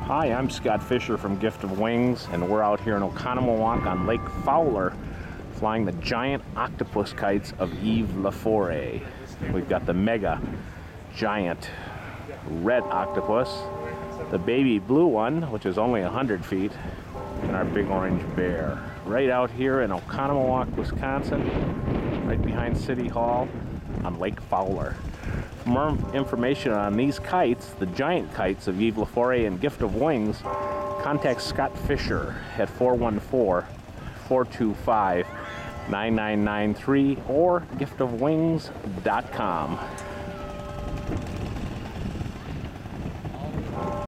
Hi, I'm Scott Fisher from Gift of Wings, and we're out here in Oconomowoc on Lake Fowler, flying the giant octopus kites of Yves Laforest. We've got the mega giant red octopus, the baby blue one, which is only 100 feet, and our big orange bear. Right out here in Oconomowoc, Wisconsin, right behind City Hall on Lake Fowler. For more information on these kites, the giant kites of Yves Laforest and Gift of Wings, contact Scott Fisher at 414-425-9993 or giftofwings.com.